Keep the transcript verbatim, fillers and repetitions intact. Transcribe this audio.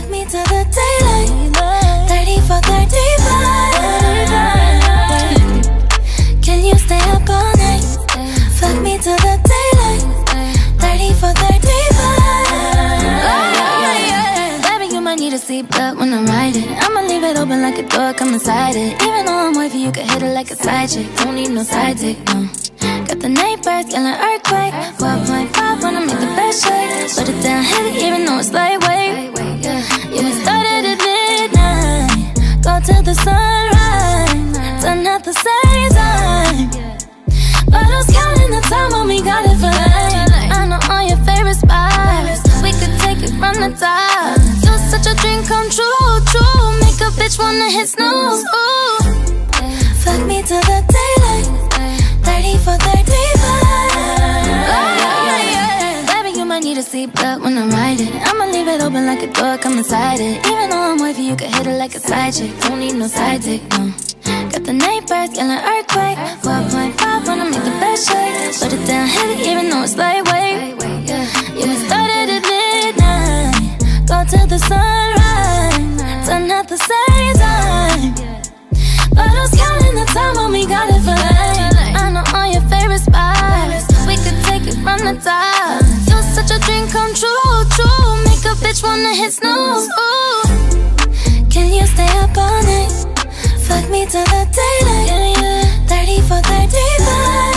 Fuck me till the daylight. Thirty for thirty-five. Can you stay up all night? Fuck me till the daylight. Thirty for thirty-five. Baby, you might need a seatbelt when I'm riding. I'ma leave it open like a door, come inside it. Even though I'm wavy, you can hit it like a side chick. Don't need no side dick, no. Got the neighbors yelling earthquake. One point five wanna make the best shake. Put it down heavy even though it's lightweight. Yeah, yeah, we started at midnight, go till the sunrise. Done at the same time, but who's counting the time when we got it for life? I know all your favorite spots, we could take it from the top. You're such a dream come true, true. Make a bitch wanna hit snooze. Ooh. Fuck me till the daylight. Thirty for thirty-five. Baby, you might need a seatbelt when I'm riding. I'ma leave it open like a door, come inside it. Even though I'm wavy, you can hit it like a side chick. Don't need no side dick, no. Got the neighbors yelling earthquake. One point five wanna make the best shake. Put it down heavy even though it's lightweight. Yeah, yeah, we started at midnight, go till the sunrise. Done at the same time, but who's counting the time when we got it for life? I know all your favorite spots, we could take it from the top. You're such a dream come true, true. Make a bitch wanna hit snooze. Ooh. Can you stay up all night? Fuck me till the daylight. Thirty for thirty-five.